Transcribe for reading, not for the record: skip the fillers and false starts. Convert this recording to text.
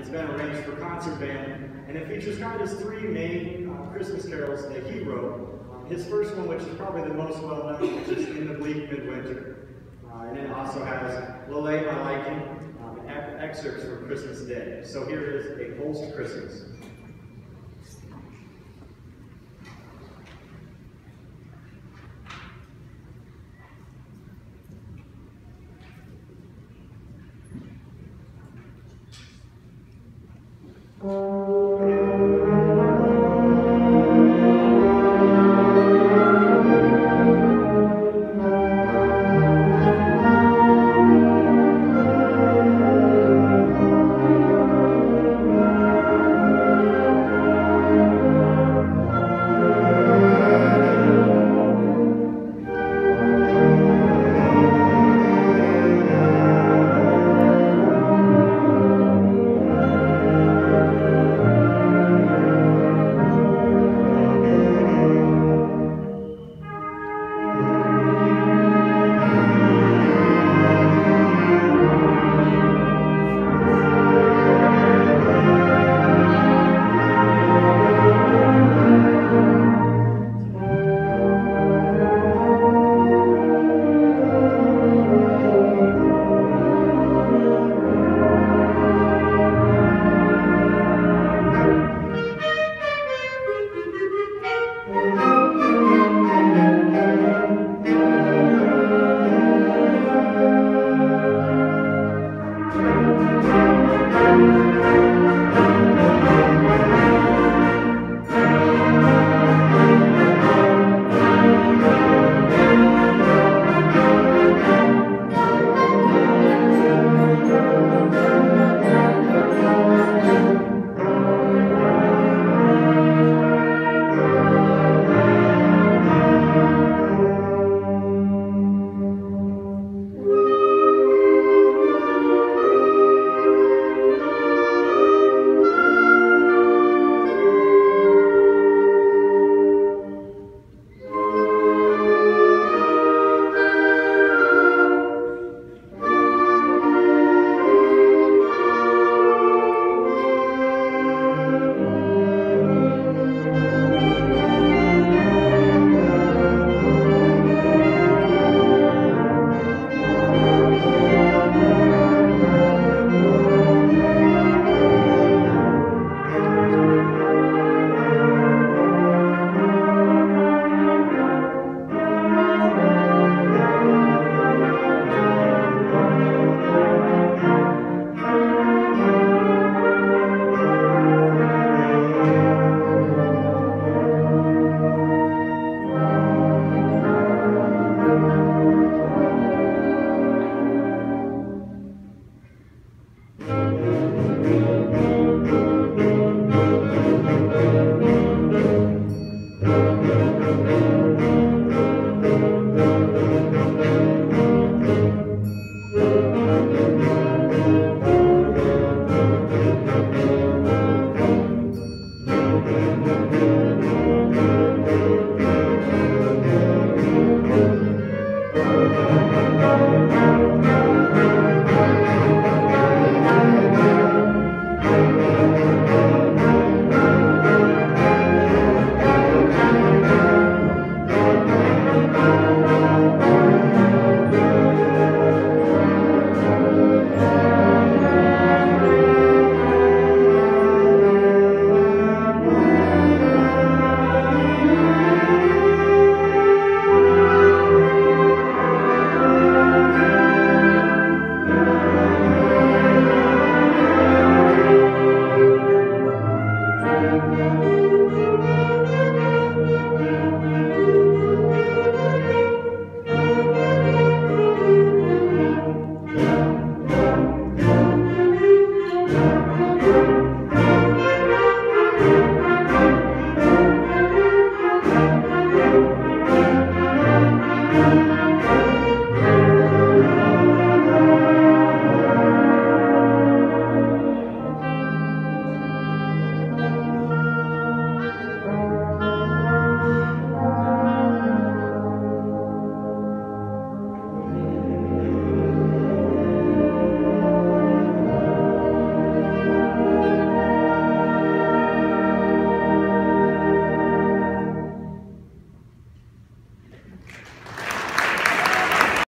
it's been arranged for concert band, and it features kind of his three main Christmas carols that he wrote. His first one, which is probably the most well-known, which is In the Bleak Midwinter. And it also has Lillet My Liking, and excerpts from Christmas Day. So here is A Post Christmas.